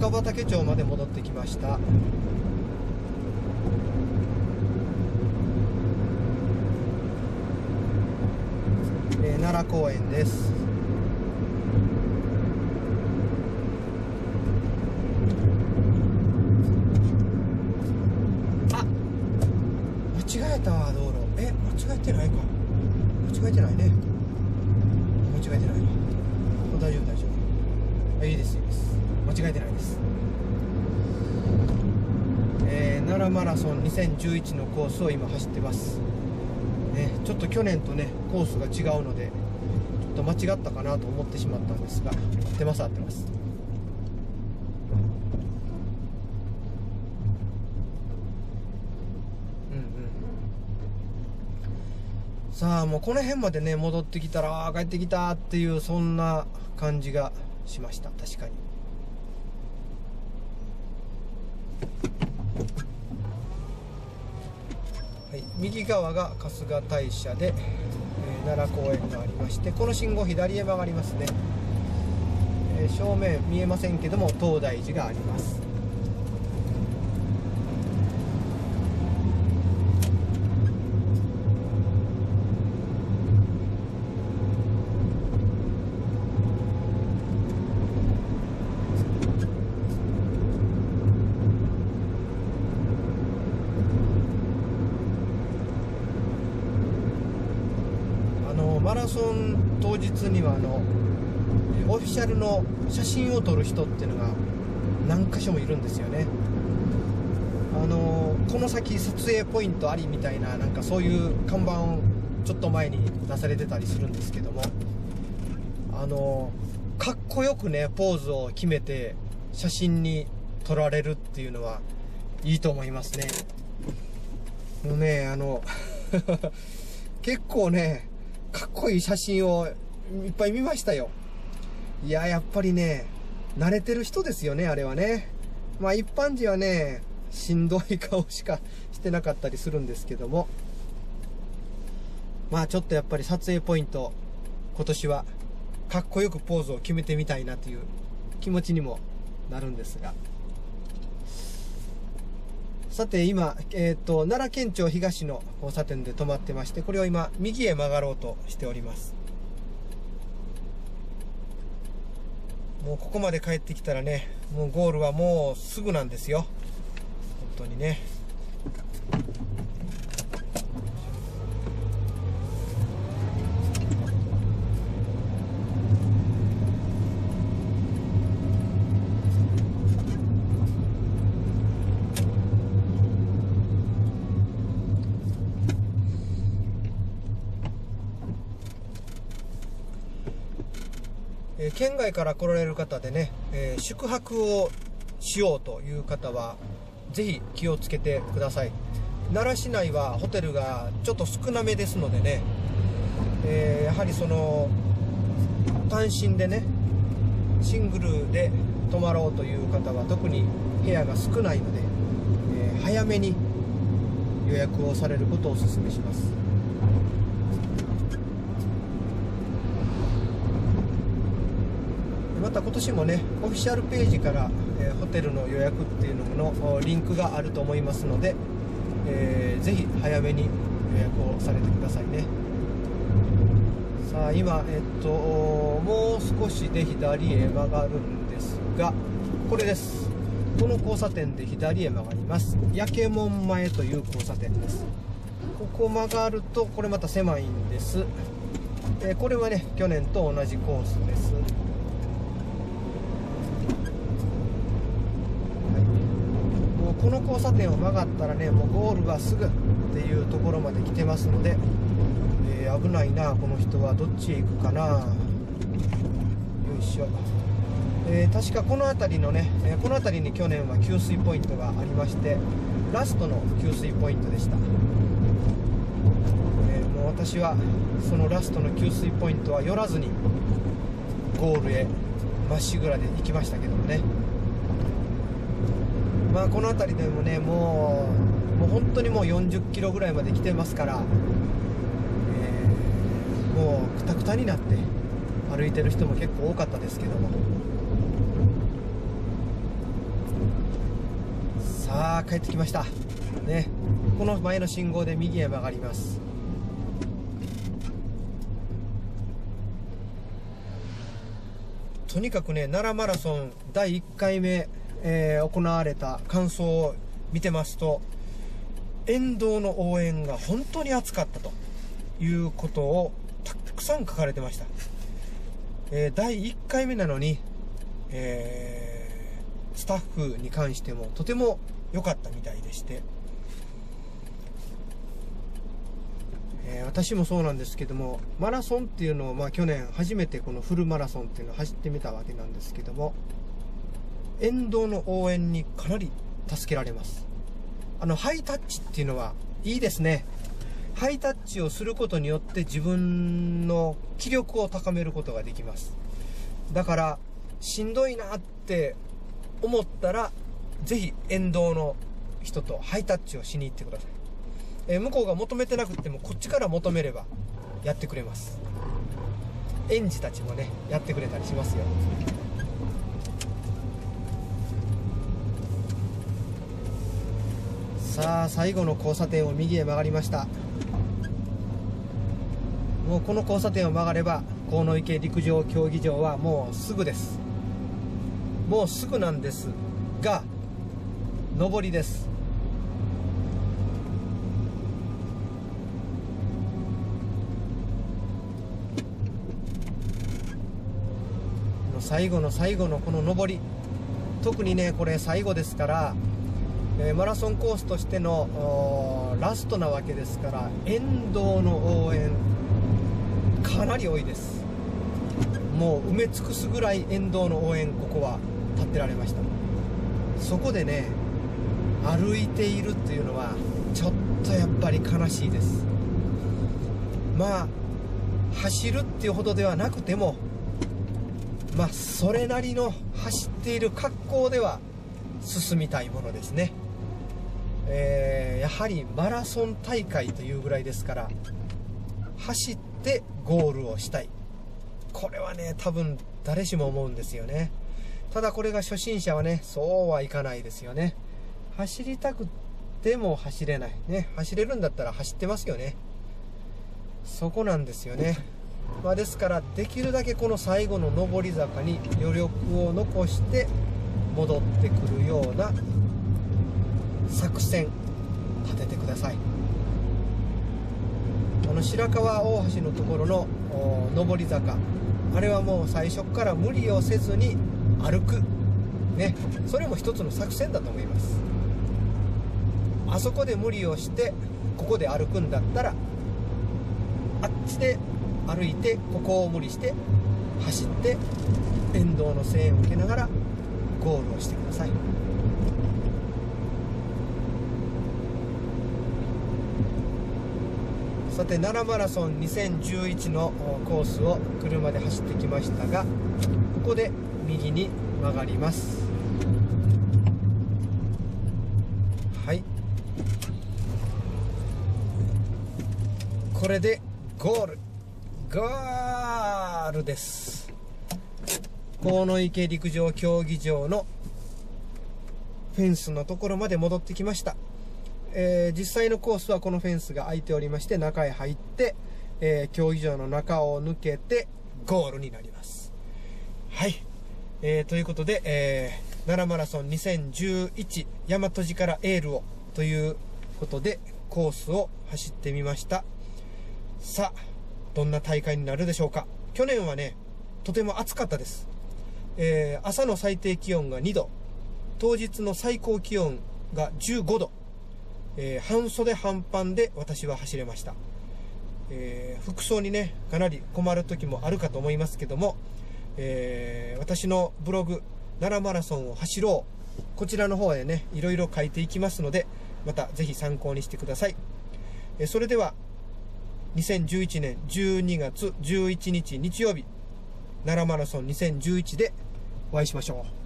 赤畑町まで戻ってきました。奈良公園です。あ、間違えたわ、道路。間違えてないか。間違えてないね。間違えてないわ。大丈夫大丈夫。いいですいいです。間違えてないです。奈良マラソン2011のコースを今走ってます。ちょっと去年とねコースが違うのでちょっと間違ったかなと思ってしまったんですが、合ってます合ってます。さあもうこの辺までね戻ってきたら帰ってきたっていうそんな感じがしました。確かに。はい、右側が春日大社で、奈良公園がありまして、この信号左へ曲がりますね。正面見えませんけども東大寺があります。マラソン当日にはオフィシャルの写真を撮る人っていうのが何箇所もいるんですよね。この先撮影ポイントありみたいな、なんかそういう看板をちょっと前に出されてたりするんですけども、かっこよくねポーズを決めて写真に撮られるっていうのはいいと思いますね。もうね結構ねかっこいい写真をいっぱい見ましたよ。いや、やっぱりね、慣れてる人ですよね、あれはね。まあ一般人はね、しんどい顔しかしてなかったりするんですけども。まあちょっとやっぱり撮影ポイント、今年はかっこよくポーズを決めてみたいなという気持ちにもなるんですが。さて今、奈良県庁東の交差点で止まってまして、これを今、右へ曲がろうとしております。もうここまで帰ってきたらね、もうゴールはもうすぐなんですよ。本当にね。県外から来られる方でね、宿泊をしようという方はぜひ気をつけてください。奈良市内はホテルがちょっと少なめですのでね、やはりその単身でねシングルで泊まろうという方は特に部屋が少ないので、早めに予約をされることをお勧めします。また今年もねオフィシャルページから、ホテルの予約っていうののリンクがあると思いますので、ぜひ早めに予約をされてくださいね。さあ今もう少しで左へ曲がるんですが、これです。この交差点で左へ曲がります。焼けもん前という交差点です。ここ曲がるとこれまた狭いんです。これはね去年と同じコースです。この交差点を曲がったらねもうゴールがすぐっていうところまで来てますので、危ないなこの人は。どっちへ行くかな。よいしょ。確かこの辺りのね、この辺りに去年は給水ポイントがありまして、ラストの給水ポイントでした。もう私はそのラストの給水ポイントは寄らずにゴールへまっしぐらで行きましたけどもね。まあこの辺りでもねもう本当にもう40キロぐらいまで来てますから、もうクタクタになって歩いてる人も結構多かったですけども、 さあ帰ってきましたね。この前の信号で右へ曲がります。とにかくね、奈良マラソン第1回目、行われた感想を見てますと、沿道の応援が本当に熱かったということをたくさん書かれてました。第1回目なのに、スタッフに関してもとても良かったみたいでして、私もそうなんですけども、マラソンっていうのを、去年初めてこのフルマラソンっていうのを走ってみたわけなんですけども、沿道の応援にかなり助けられます。ハイタッチっていうのはいいですね。ハイタッチをすることによって自分の気力を高めることができます。だからしんどいなって思ったら、ぜひ沿道の人とハイタッチをしに行ってください。向こうが求めてなくてもこっちから求めればやってくれます。園児たちもねやってくれたりしますよ。さあ最後の交差点を右へ曲がりました。もうこの交差点を曲がれば鴻池陸上競技場はもうすぐです。もうすぐなんですが、上りです。最後の最後のこの上り、特にねこれ最後ですから、マラソンコースとしてのラストなわけですから、沿道の応援かなり多いです。もう埋め尽くすぐらい沿道の応援、ここは立ってられました。そこでね歩いているっていうのはちょっとやっぱり悲しいです。走るっていうほどではなくても、それなりの走っている格好では進みたいものですね。やはりマラソン大会というぐらいですから、走ってゴールをしたい。これはね多分誰しも思うんですよね。ただこれが初心者はねそうはいかないですよね。走りたくても走れないね。走れるんだったら走ってますよね。そこなんですよね。ですからできるだけこの最後の上り坂に余力を残して戻ってくるような作戦立ててください。白川大橋のところの上り坂、あれはもう最初から無理をせずに歩くね、それも一つの作戦だと思います。あそこで無理をしてここで歩くんだったら、あっちで歩いてここを無理して走って沿道の声援を受けながらゴールをしてください。さて奈良マラソン2011のコースを車で走ってきましたが、ここで右に曲がります。はい、これでゴールです。鴻池陸上競技場のフェンスのところまで戻ってきました。実際のコースはこのフェンスが開いておりまして、中へ入って、競技場の中を抜けてゴールになります。はい、ということで、奈良マラソン2011大和路からエールをということでコースを走ってみました。さあどんな大会になるでしょうか。去年はねとても暑かったです。朝の最低気温が2度、当日の最高気温が15度、半袖半パンで私は走れました。服装にねかなり困る時もあるかと思いますけども、私のブログ奈良マラソンを走ろう、こちらの方でねいろいろ書いていきますので、またぜひ参考にしてください。それでは2011年12月11日日曜日奈良マラソン2011でお会いしましょう。